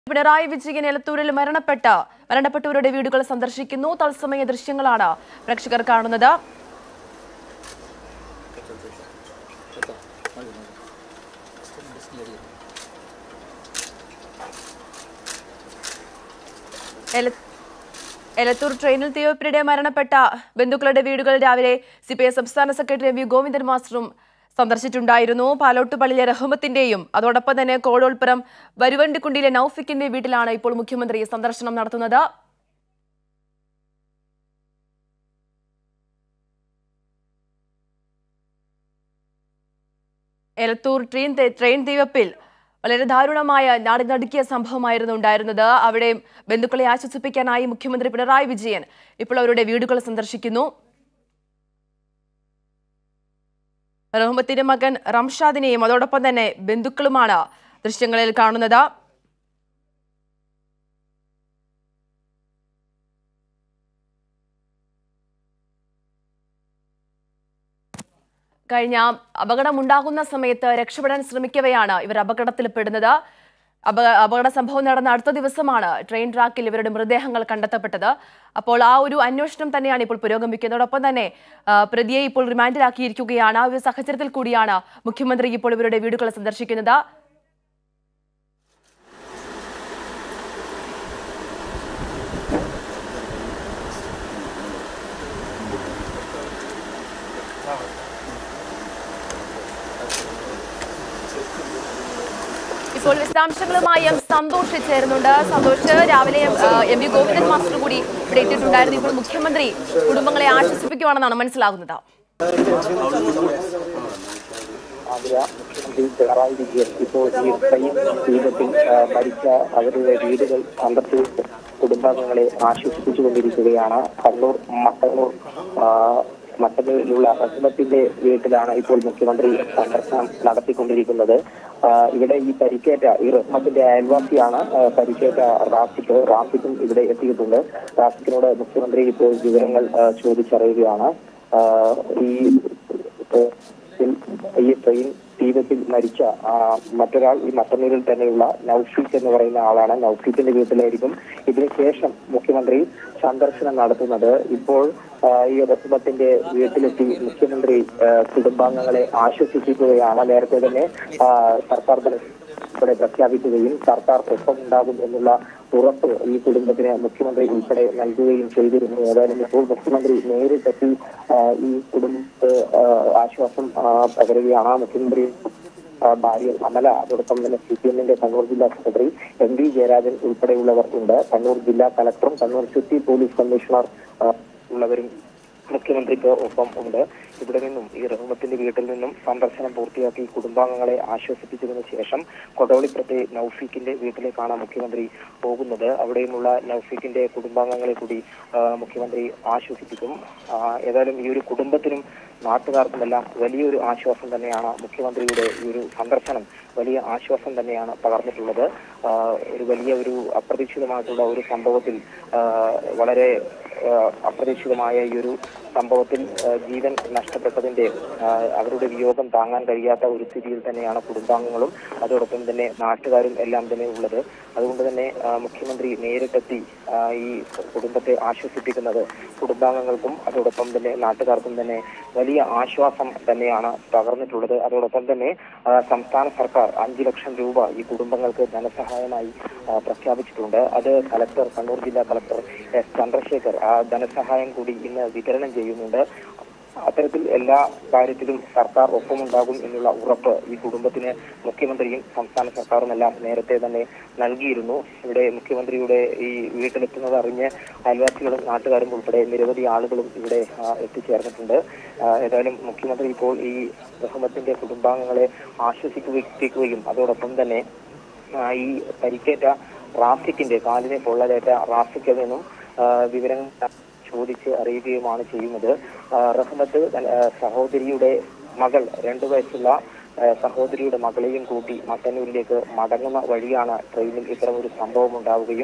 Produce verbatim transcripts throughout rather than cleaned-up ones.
പിണറായി വിജയൻ എലത്തൂരിൽ മരണപ്പെട്ട മരണപ്പെട്ടവരുടെ വീടുകൾ സന്ദർശിക്കുന്നു. തത്സമയ ദൃശ്യങ്ങളാണ് പ്രേക്ഷകർ കാണുന്നത്. എലത്തൂർ ട്രെയിനിൽ തീവെപ്പിനിടെ മരണപ്പെട്ട ബന്ധുക്കളുടെ വീടുകൾ രാവിലെ സി പി ഐ സംസ്ഥാന സെക്രട്ടറി എം വി ഗോവിന്ദൻ മാസ്റ്ററും സന്ദർശിച്ചിട്ടുണ്ടായിരുന്നു. പാലോട്ടുപള്ളിയിലെ റഹ്മത്തിന്റെയും അതോടൊപ്പം തന്നെ കോഴോൾപ്പുറം വരുവണ്ടിക്കുണ്ടിയിലെ നൌഫിക്കിന്റെ വീട്ടിലാണ് ഇപ്പോൾ മുഖ്യമന്ത്രി സന്ദർശനം നടത്തുന്നത്. എലത്തൂർ ട്രെയിൻ ട്രെയിൻ തീവെപ്പിൽ വളരെ ദാരുണമായ നാടിനടുക്കിയ സംഭവമായിരുന്നു ഉണ്ടായിരുന്നത്. അവിടെ ബന്ധുക്കളെ ആശ്വസിപ്പിക്കാനായി മുഖ്യമന്ത്രി പിണറായി വിജയൻ ഇപ്പോൾ അവരുടെ വീടുകൾ സന്ദർശിക്കുന്നു. റഹ്മത്തിന്റെ മകൻ റംഷാദിനെയും അതോടൊപ്പം തന്നെ ബന്ധുക്കളുമാണ് ദൃശ്യങ്ങളിൽ കാണുന്നത്. കഴിഞ്ഞ അപകടമുണ്ടാകുന്ന സമയത്ത് രക്ഷപ്പെടാൻ ശ്രമിക്കവെയാണ് ഇവർ അപകടത്തിൽപ്പെടുന്നത്. അപ അപകട സംഭവം നടന്ന അടുത്ത ദിവസമാണ് ട്രെയിൻ ട്രാക്കിൽ ഇവരുടെ മൃതദേഹങ്ങൾ കണ്ടെത്തപ്പെട്ടത്. അപ്പോൾ ആ ഒരു അന്വേഷണം തന്നെയാണ് ഇപ്പോൾ പുരോഗമിക്കുന്നതോടൊപ്പം തന്നെ പ്രതിയെ ഇപ്പോൾ റിമാൻഡിലാക്കിയിരിക്കുകയാണ്. ആ ഒരു സാഹചര്യത്തിൽ കൂടിയാണ് മുഖ്യമന്ത്രി ഇപ്പോൾ ഇവരുടെ വീടുകൾ സന്ദർശിക്കുന്നത്. ഇപ്പോൾ വിശദാംശങ്ങളുമായി എം സന്തോഷ് ചേരുന്നുണ്ട്. സന്തോഷ്, രാവിലെ എം വി ഗോവിന്ദൻ മാസ്റ്റർ കൂടി ഇവിടെ എത്തിയിട്ടുണ്ടായിരുന്നു. ഇപ്പോൾ മുഖ്യമന്ത്രി കുടുംബങ്ങളെ ആശ്വസിപ്പിക്കുവാണെന്നാണ് മനസ്സിലാകുന്നത്. മുഖ്യമന്ത്രി പിണറായി വിജയൻ ഇപ്പോൾ ഈ ട്രെയിൻ ദുരന്തത്തിൽ മരിച്ച അവരുടെ വീടുകൾ സന്ദർശിച്ച് കുടുംബാംഗങ്ങളെ ആശ്വസിപ്പിച്ചുകൊണ്ടിരിക്കുകയാണ്. കണ്ണൂർ മട്ടന്നൂർ മട്ടന്നൂരിലുള്ള റഹ്മത്തിന്റെ വീട്ടിലാണ് ഇപ്പോൾ മുഖ്യമന്ത്രി സന്ദർശനം നടത്തിക്കൊണ്ടിരിക്കുന്നത്. ഇവിടെ ഈ പരിക്കേറ്റ ഈ റഹ്മത്തിന്റെ അയൽവാസിയാണ് പരിക്കേറ്റ റാഫിക്ക്. റാഫിക്കും ഇവിടെ എത്തിയിട്ടുണ്ട്. റാഫിക്കിനോട് മുഖ്യമന്ത്രി ഇപ്പോൾ വിവരങ്ങൾ ചോദിച്ചറിയുകയാണ്. ഈ ഈ ട്രെയിൻ തീരത്തിൽ മരിച്ച മറ്റൊരാൾ ഈ മട്ടന്നൂരിൽ തന്നെയുള്ള നൌഫീഖ് എന്ന് പറയുന്ന ആളാണ്. നൌഫീഖിന്റെ വീട്ടിലായിരിക്കും ഇതിനുശേഷം മുഖ്യമന്ത്രി സന്ദർശനം നടത്തുന്നത്. ഇപ്പോൾ ഈ റഹ്മത്തിന്റെ വീട്ടിലെത്തി മുഖ്യമന്ത്രി കുടുംബാംഗങ്ങളെ ആശ്വസിപ്പിക്കുകയാണ്. നേരത്തെ തന്നെ സർക്കാർ ഇവിടെ പ്രഖ്യാപിക്കുകയും സർക്കാർ ഒപ്പം ഉണ്ടാകും എന്നുള്ള ഉറപ്പ് ഈ കുടുംബത്തിന് മുഖ്യമന്ത്രി ഉൾപ്പെടെ നൽകുകയും ചെയ്തിരുന്നു. ഏതായാലും ഇപ്പോൾ മുഖ്യമന്ത്രി നേരിട്ടെത്തി ഈ കുടുംബത്തെ ആശ്വാസം പകരുകയാണ്. മുഖ്യമന്ത്രി ഭാര്യ അമല, അതോടൊപ്പം തന്നെ സി പി എമ്മിന്റെ കണ്ണൂർ ജില്ലാ സെക്രട്ടറി എം വി ജയരാജൻ ഉൾപ്പെടെയുള്ളവർ ഉണ്ട്. കണ്ണൂർ ജില്ലാ കലക്ടറും കണ്ണൂർ സിറ്റി പോലീസ് കമ്മീഷണർ ഉള്ളവരും മുഖ്യമന്ത്രിക്ക് ഒപ്പം ഉണ്ട്. ഇവിടെ നിന്നും ഈ റഹ്മത്തിന്റെ വീട്ടിൽ നിന്നും സന്ദർശനം പൂർത്തിയാക്കി കുടുംബാംഗങ്ങളെ ആശ്വസിപ്പിച്ചതിനു ശേഷം കൊടോളിപ്പുറത്തെ നൌഫീഖിന്റെ വീട്ടിലേക്കാണ് മുഖ്യമന്ത്രി പോകുന്നത്. അവിടെയുമുള്ള നൌഫീഖിന്റെ കുടുംബാംഗങ്ങളെ കൂടി മുഖ്യമന്ത്രി ആശ്വസിപ്പിക്കും. ഏതായാലും ഈ ഒരു കുടുംബത്തിനും നാട്ടുകാർക്കുമെല്ലാം വലിയൊരു ആശ്വാസം തന്നെയാണ് മുഖ്യമന്ത്രിയുടെ ഈ ഒരു സന്ദർശനം. വലിയ ആശ്വാസം തന്നെയാണ് പകർന്നിട്ടുള്ളത്. ഒരു വലിയ ഒരു അപ്രതീക്ഷിതമായിട്ടുള്ള ഒരു സംഭവത്തിൽ വളരെ അപ്രതീക്ഷിതമായ ഈ ഒരു സംഭവത്തിൽ ജീവൻ നഷ്ടപ്പെട്ടതിന്റെ അവരുടെ വിയോഗം താങ്ങാൻ കഴിയാത്ത ഒരു സ്ഥിതിയിൽ തന്നെയാണ് കുടുംബാംഗങ്ങളും അതോടൊപ്പം തന്നെ നാട്ടുകാരും എല്ലാം തന്നെ ഉള്ളത്. അതുകൊണ്ട് തന്നെ മുഖ്യമന്ത്രി നേരിട്ടെത്തി ഈ കുടുംബത്തെ ആശ്വസിപ്പിക്കുന്നത് കുടുംബാംഗങ്ങൾക്കും അതോടൊപ്പം തന്നെ നാട്ടുകാർക്കും തന്നെ വലിയ ആശ്വാസം തന്നെയാണ് പകർന്നിട്ടുള്ളത്. അതോടൊപ്പം തന്നെ സംസ്ഥാന സർക്കാർ അഞ്ചു ലക്ഷം രൂപ ഈ കുടുംബങ്ങൾക്ക് ധനസഹായമായി പ്രഖ്യാപിച്ചിട്ടുണ്ട്. അത് കലക്ടർ കണ്ണൂർ ജില്ലാ കലക്ടർ എസ് ചന്ദ്രശേഖർ ആ ധനസഹായം കൂടി ഇന്ന് വിതരണം ചെയ്യുന്നുണ്ട്. അത്തരത്തിൽ എല്ലാ കാര്യത്തിലും സർക്കാർ ഒപ്പമുണ്ടാകും എന്നുള്ള ഉറപ്പ് ഈ കുടുംബത്തിന് മുഖ്യമന്ത്രിയും സംസ്ഥാന സർക്കാരും എല്ലാം നേരത്തെ തന്നെ നൽകിയിരുന്നു. ഇവിടെ മുഖ്യമന്ത്രിയുടെ ഈ വീട്ടിലെത്തുന്നത് അറിഞ്ഞ് അയൽവാസികളും നാട്ടുകാരും ഉൾപ്പെടെ നിരവധി ആളുകളും ഇവിടെ എത്തിച്ചേർന്നിട്ടുണ്ട്. ഏതായാലും മുഖ്യമന്ത്രി ഇപ്പോൾ ഈ റഹ്മത്തിന്റെ കുടുംബാംഗങ്ങളെ ആശ്വസിപ്പിക്കുകയും അതോടൊപ്പം തന്നെ ഈ പരിക്കേറ്റ റാഫിക്കിന്റെ കാലിനെ പൊള്ളലേറ്റ റാഫിക്കിൽ നിന്നും വിവരങ്ങൾ ചോദിച്ച് അറിയുകയുമാണ് ചെയ്യുന്നത്. റഹ്മത്ത് സഹോദരിയുടെ മകൾ രണ്ടു വയസ്സുള്ള സഹോദരിയുടെ മകളെയും കൂട്ടി മട്ടന്നൂരിലേക്ക് മടങ്ങുന്ന വഴിയാണ് ട്രെയിനിൽ ഇത്തരം ഒരു സംഭവം ഉണ്ടാവുകയും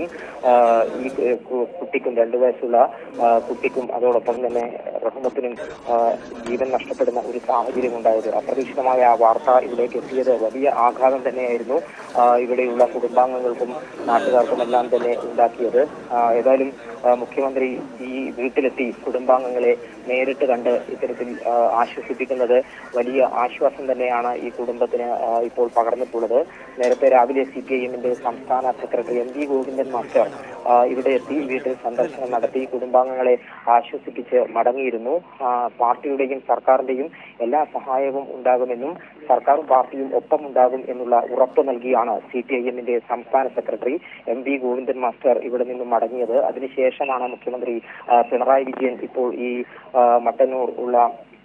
ഈ കുട്ടിക്കും രണ്ടു വയസ്സുള്ള കുട്ടിക്കും അതോടൊപ്പം തന്നെ റഹ്മത്തിനും ജീവൻ നഷ്ടപ്പെടുന്ന ഒരു സാഹചര്യം ഉണ്ടായത്. അപ്രതീക്ഷിതമായ ആ വാർത്ത ഇവിടേക്ക് എത്തിയത് വലിയ ആഘാതം തന്നെയായിരുന്നു ഇവിടെയുള്ള കുടുംബാംഗങ്ങൾക്കും നാട്ടുകാർക്കും എല്ലാം തന്നെ ഉണ്ടാക്കിയത്. ഏതായാലും മുഖ്യമന്ത്രി ഈ വീട്ടിലെത്തി കുടുംബാംഗങ്ങളെ നേരിട്ട് കണ്ട് ഇത്തരത്തിൽ ആശ്വസിപ്പിക്കുന്നത് വലിയ ആശ്വാസം തന്നെയാണ് ഈ കുടുംബത്തിന് ഇപ്പോൾ പകർന്നിട്ടുള്ളത്. നേരത്തെ രാവിലെ സി പി ഐ എമ്മിന്റെ സംസ്ഥാന secretary M V Govindan master ഇവിടെ എത്തി വീട്ടിൽ സന്ദർശനം നടത്തി കുടുംബാംഗങ്ങളെ ആശ്വസിപ്പിച്ച് മടങ്ങിയിരുന്നു. പാർട്ടിയുടെയും സർക്കാരിന്റെയും എല്ലാ സഹായവും ഉണ്ടാകുമെന്നും സർക്കാരും പാർട്ടിയും ഒപ്പം ഉണ്ടാകും എന്നുള്ള ഉറപ്പ് നൽകിയാണ് സി പി ഐ എമ്മിന്റെ സംസ്ഥാന secretary M V Govindan master ഇവിടെ നിന്നും മടങ്ങിയത്. അതിനുശേഷമാണ് മുഖ്യമന്ത്രി പിണറായി വിജയൻ ഇപ്പോൾ ഈ മട്ടന്നൂർ ഉള്ള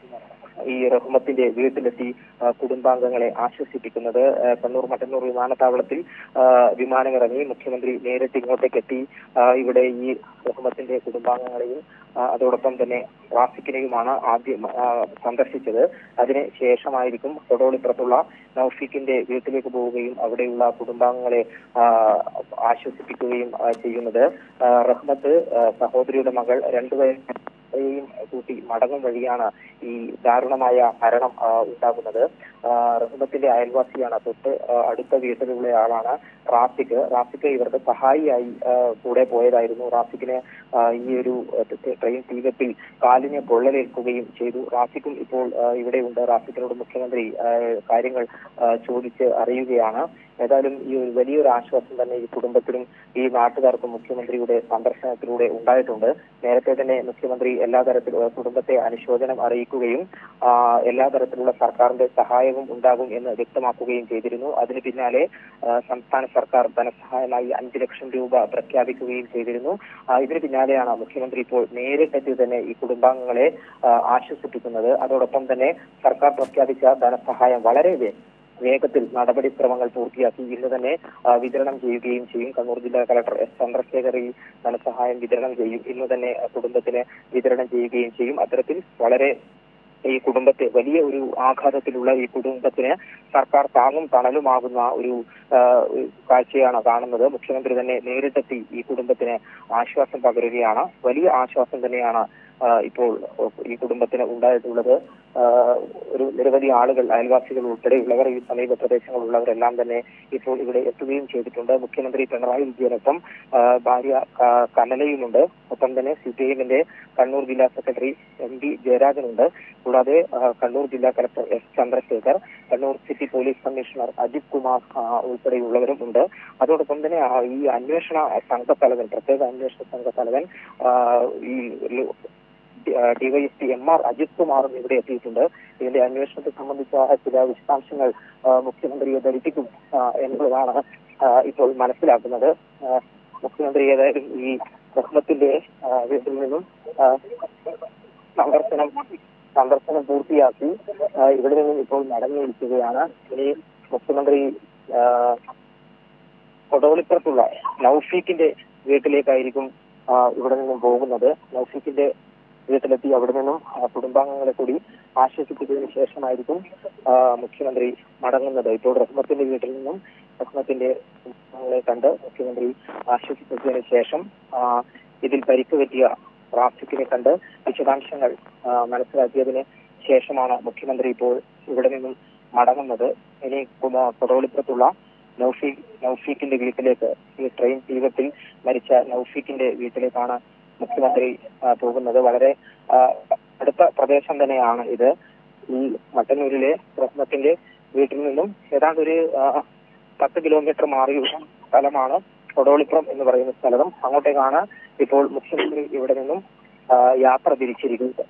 ഈ റഹ്മത്തിന്റെ വീട്ടിലെത്തി കുടുംബാംഗങ്ങളെ ആശ്വസിപ്പിക്കുന്നത്. കണ്ണൂർ മട്ടന്നൂർ വിമാനത്താവളത്തിൽ വിമാനമിറങ്ങി മുഖ്യമന്ത്രി നേരിട്ട് ഇങ്ങോട്ടേക്ക് എത്തി ഇവിടെ ഈ റഹ്മത്തിന്റെ കുടുംബാംഗങ്ങളെയും അതോടൊപ്പം തന്നെ റാഫിക്കിനെയുമാണ് ആദ്യം സന്ദർശിച്ചത്. അതിന് ശേഷമായിരിക്കും കൊടോളിപ്പുറത്തുള്ള നൗഫീഖിന്റെ വീട്ടിലേക്ക് പോവുകയും അവിടെയുള്ള കുടുംബാംഗങ്ങളെ ആശ്വസിപ്പിക്കുകയും ചെയ്യുന്നത്. റഹ്മത്ത് സഹോദരിയുടെ മകൾ രണ്ടുപേരും കൂട്ടി മടങ്ങും വഴിയാണ് ഈ ദാരുണമായ മരണം ഉണ്ടാകുന്നത്. റഹ്മത്തിന്റെ അയൽവാസിയാണ്, തൊട്ട് അടുത്ത വീട്ടിലുള്ള ആളാണ് റാഫിക്ക്. റാഫിക്ക് ഇവരുടെ സഹായിയായി കൂടെ പോയതായിരുന്നു. റാഫിക്കിന് ഈ ഒരു ട്രെയിൻ തീവെപ്പിൽ കാലിന് പൊള്ളലേൽക്കുകയും ചെയ്തു. റാഫിക്കും ഇപ്പോൾ ഇവിടെയുണ്ട്. റാഫിക്കിനോട് മുഖ്യമന്ത്രി കാര്യങ്ങൾ ചോദിച്ച് അറിയുകയാണ്. ഏതായാലും ഈ ഒരു വലിയൊരു ആശ്വാസം തന്നെ ഈ കുടുംബത്തിനും ഈ നാട്ടുകാർക്കും മുഖ്യമന്ത്രിയുടെ സന്ദർശനത്തിലൂടെ ഉണ്ടായിട്ടുണ്ട്. നേരത്തെ തന്നെ മുഖ്യമന്ത്രി എല്ലാ തരത്തിലുള്ള കുടുംബത്തെ അനുശോചനം അറിയിക്കുകയും എല്ലാ തരത്തിലുള്ള സർക്കാരിന്റെ സഹായവും ഉണ്ടാകും എന്ന് വ്യക്തമാക്കുകയും ചെയ്തിരുന്നു. അതിന് പിന്നാലെ സംസ്ഥാന സർക്കാർ ധനസഹായമായി അഞ്ചു ലക്ഷം രൂപ പ്രഖ്യാപിക്കുകയും ചെയ്തിരുന്നു. ഇതിന് പിന്നാലെയാണ് മുഖ്യമന്ത്രി ഇപ്പോൾ നേരിട്ടെത്തി തന്നെ ഈ കുടുംബാംഗങ്ങളെ ആശ്വസിപ്പിക്കുന്നത്. അതോടൊപ്പം തന്നെ സർക്കാർ പ്രഖ്യാപിച്ച ധനസഹായം വളരെ വേഗത്തിൽ നടപടിക്രമങ്ങൾ പൂർത്തിയാക്കി ഇന്ന് തന്നെ വിതരണം ചെയ്യുകയും ചെയ്യും. കണ്ണൂർ ജില്ലാ കളക്ടർ എസ് ചന്ദ്രശേഖർ ഈ ധനസഹായം വിതരണം ചെയ്യും. ഇന്ന് തന്നെ കുടുംബത്തിന് വിതരണം ചെയ്യുകയും ചെയ്യും. അത്തരത്തിൽ വളരെ ഈ കുടുംബത്തെ വലിയ ഒരു ആഘാതത്തിലുള്ള ഈ കുടുംബത്തിന് സർക്കാർ താങ്ങും തണലുമാകുന്ന ഒരു കാഴ്ചയാണ് കാണുന്നത്. മുഖ്യമന്ത്രി തന്നെ നേരിട്ടെത്തി ഈ കുടുംബത്തിന് ആശ്വാസം പകരുകയാണ്. വലിയ ആശ്വാസം തന്നെയാണ് ഇപ്പോൾ ഈ കുടുംബത്തിന് ഉണ്ടായിട്ടുള്ളത്. ഒരു നിരവധി ആളുകൾ, അയൽവാസികൾ ഉൾപ്പെടെയുള്ളവർ, ഈ സമീപ പ്രദേശങ്ങളുള്ളവരെല്ലാം തന്നെ ഇപ്പോൾ ഇവിടെ എത്തുകയും ചെയ്തിട്ടുണ്ട്. മുഖ്യമന്ത്രി പിണറായി വിജയനൊപ്പം ഭാര്യ കമലയുമുണ്ട്. ഒപ്പം തന്നെ സി പി ഐ എമ്മിന്റെ കണ്ണൂർ ജില്ലാ സെക്രട്ടറി എം വി ജയരാജനുണ്ട്. കൂടാതെ കണ്ണൂർ ജില്ലാ collector S Chandrashekhar, Kannur city police commissioner Ajith Kumar ഉൾപ്പെടെയുള്ളവരും ഉണ്ട്. അതോടൊപ്പം തന്നെ ഈ അന്വേഷണ സംഘത്തലവൻ, പ്രത്യേക അന്വേഷണ സംഘത്തലവൻ ഈ ഡിവൈഎസ്പി എം ആർ അജിത് കുമാറും ഇവിടെ എത്തിയിട്ടുണ്ട്. ഇതിന്റെ അന്വേഷണത്തെ സംബന്ധിച്ച ചില വിശദാംശങ്ങൾ മുഖ്യമന്ത്രിയെ ധരിപ്പിക്കും എന്നുള്ളതാണ് ഇപ്പോൾ മനസ്സിലാക്കുന്നത്. മുഖ്യമന്ത്രി ഏതായാലും ഈ റഹ്മത്തിന്റെ വീട്ടിൽ നിന്നും സന്ദർശനം സന്ദർശനം പൂർത്തിയാക്കി ഇവിടെ നിന്നും ഇപ്പോൾ മടങ്ങിയിരിക്കുകയാണ്. ഇനി മുഖ്യമന്ത്രി കൊടോളിപ്പുറത്തുള്ള നൗഫീഖിന്റെ വീട്ടിലേക്കായിരിക്കും ഇവിടെ നിന്നും പോകുന്നത്. നൗഫീഖിന്റെ വീട്ടിലെത്തി അവിടെ നിന്നും കുടുംബാംഗങ്ങളെ കൂടി ആശ്വസിപ്പിച്ചതിനു ശേഷമായിരിക്കും മുഖ്യമന്ത്രി മടങ്ങുന്നത്. ഇപ്പോൾ റഹ്മത്തിന്റെ വീട്ടിൽ നിന്നും റഹ്മത്തിന്റെ കുടുംബാംഗങ്ങളെ കണ്ട് മുഖ്യമന്ത്രി ആശ്വസിപ്പിച്ചതിനു ശേഷം ഇതിൽ പരിക്ക് പറ്റിയ റാഫിക്കിനെ കണ്ട് വിശദാംശങ്ങൾ മനസ്സിലാക്കിയതിന് ശേഷമാണ് മുഖ്യമന്ത്രി ഇപ്പോൾ ഇവിടെ നിന്നും മടങ്ങുന്നത്. ഇനി കൊടോളിപ്പുറത്തുള്ള നൗഫീഖ് നൗഫീഖിന്റെ വീട്ടിലേക്ക്, ഈ ട്രെയിൻ തീവത്തിൽ മരിച്ച നൗഫീഖിന്റെ വീട്ടിലേക്കാണ് മുഖ്യമന്ത്രി പോകുന്നത്. വളരെ അടുത്ത പ്രദേശം തന്നെയാണ് ഇത്. ഈ മട്ടന്നൂരിലെ റഹ്മത്തിന്റെ വീട്ടിൽ നിന്നും ഏതാണ്ട് ഒരു പത്ത് കിലോമീറ്റർ മാറിയുള്ള സ്ഥലമാണ് കൊടോളിപ്പുറം എന്ന് പറയുന്ന സ്ഥലം. അങ്ങോട്ടേക്കാണ് ഇപ്പോൾ മുഖ്യമന്ത്രി ഇവിടെ നിന്നും യാത്ര തിരിച്ചിരിക്കുന്നത്.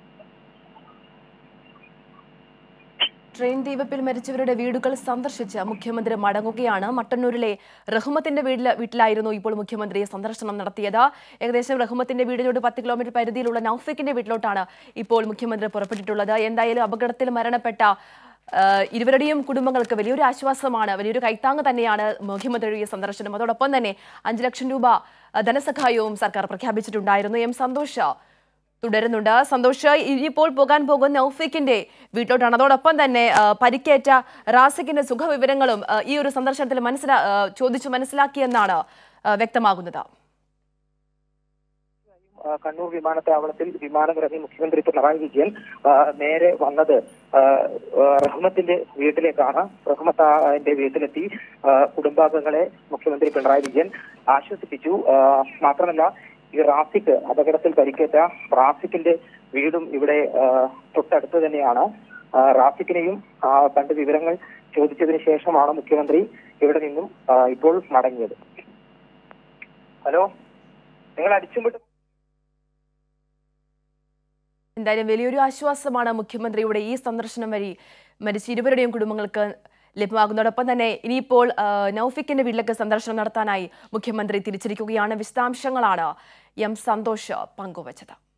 ട്രെയിൻ തീവെപ്പിൽ മരിച്ചവരുടെ വീടുകൾ സന്ദർശിച്ച് മുഖ്യമന്ത്രി മടങ്ങുകയാണ്. മട്ടന്നൂരിലെ റഹ്മത്തിന്റെ വീട്ടിൽ വീട്ടിലായിരുന്നു ഇപ്പോൾ മുഖ്യമന്ത്രി സന്ദർശനം നടത്തിയത്. ഏകദേശം റഹ്മത്തിന്റെ വീടിനോട് പത്ത് കിലോമീറ്റർ പരിധിയിലുള്ള നൗഫീഖിന്റെ വീട്ടിലോട്ടാണ് ഇപ്പോൾ മുഖ്യമന്ത്രി പുറപ്പെട്ടിട്ടുള്ളത്. എന്തായാലും അപകടത്തിൽ മരണപ്പെട്ട ഇരുവരുടെയും കുടുംബങ്ങൾക്ക് വലിയൊരു ആശ്വാസമാണ്, വലിയൊരു കൈത്താങ് തന്നെയാണ് മുഖ്യമന്ത്രിയുടെ സന്ദർശനം. അതോടൊപ്പം തന്നെ അഞ്ചു ലക്ഷം രൂപ ധനസഹായവും സർക്കാർ പ്രഖ്യാപിച്ചിട്ടുണ്ടായിരുന്നു. എം സന്തോഷ്, തുടരുന്നുണ്ട്. സന്തോഷ്, ഇനിയിപ്പോൾ പോകാൻ പോകുന്ന നൗഫീഖിന്റെ വീട്ടിലോട്ടാണ്. അതോടൊപ്പം തന്നെ പരിക്കേറ്റ റാസിഖിന്റെ സുഖവിവരങ്ങളും ഈ ഒരു സന്ദർശനത്തിൽ മനസ്സിലാ ചോദിച്ചു മനസ്സിലാക്കിയെന്നാണ് വ്യക്തമാകുന്നത്. കണ്ണൂർ വിമാനത്താവളത്തിൽ വിമാനമിറങ്ങി മുഖ്യമന്ത്രി പിണറായി വിജയൻ നേരെ വന്നത് റഹ്മത്തിന്റെ വീട്ടിലേക്കാണ്. റഹ്മത്തിന്റെ വീട്ടിലെത്തി കുടുംബാംഗങ്ങളെ മുഖ്യമന്ത്രി പിണറായി വിജയൻ ആശ്വസിപ്പിച്ചു. മാത്രമല്ല, ഈ റാസിഖ് അപകടത്തിൽ പരിക്കേറ്റ റാസിഖിന്റെ വീടും ഇവിടെ തൊട്ടടുത്ത് തന്നെയാണ്. റാസിഖിനെയും കണ്ട് വിവരങ്ങൾ ചോദിച്ചതിന് ശേഷമാണ് മുഖ്യമന്ത്രി ഇവിടെ നിന്നും ഇപ്പോൾ മടങ്ങിയത്. ഹലോ, നിങ്ങൾ അടിച്ചുവിട്ട് എന്തായാലും വലിയൊരു ആശ്വാസമാണ് മുഖ്യമന്ത്രിയുടെ ഈ സന്ദർശനം വഴി മരിച്ച ഇരുവരുടെയും കുടുംബങ്ങൾക്ക് ലഭ്യമാകുന്നതോടൊപ്പം തന്നെ ഇനിയിപ്പോൾ നൗഫീഖിന്റെ വീട്ടിലേക്ക് സന്ദർശനം നടത്താനായി മുഖ്യമന്ത്രി തിരിച്ചിരിക്കുകയാണ്. വിശദാംശങ്ങളാണ് എം സന്തോഷ് പങ്കുവച്ചത്.